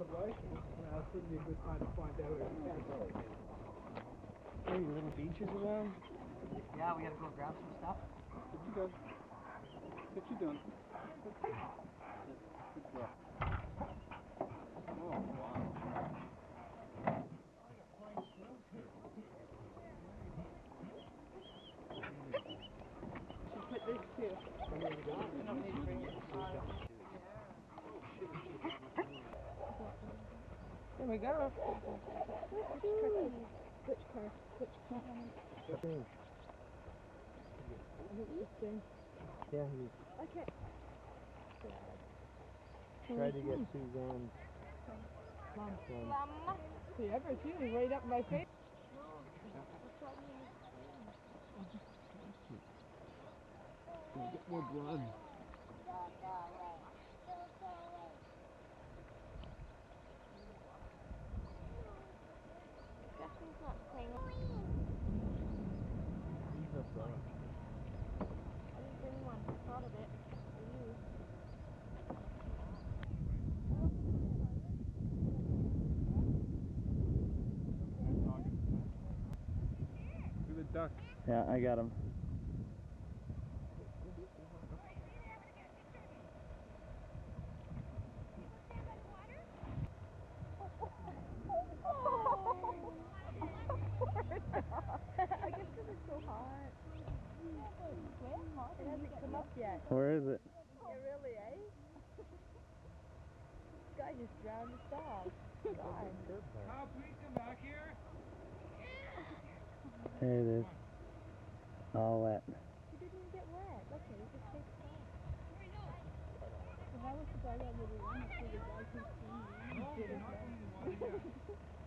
That's would be a good time to find out. Any little beaches around? Yeah, we gotta go grab some stuff. What you doing? What you doing? Good job. Oh, wow. Put this too. I don't need to bring it. There we go. Which car? Yeah, he Okay. tried to get Suzanne's Mom. one. See, ever she was right up my face. Get more blood. Justin's not playing. He's a dog. I didn't bring one. I thought of it. For you. Look at the duck. Yeah, I got him. I guess because it's so hot. It hasn't come up yet. Where is it? Yeah, really, eh? This guy just drowned his dog. God. Kyle, please come back here. There it is. All wet. He didn't even get wet. Look, he just takes off. If I was the guy that would have run, the guy who's seen me.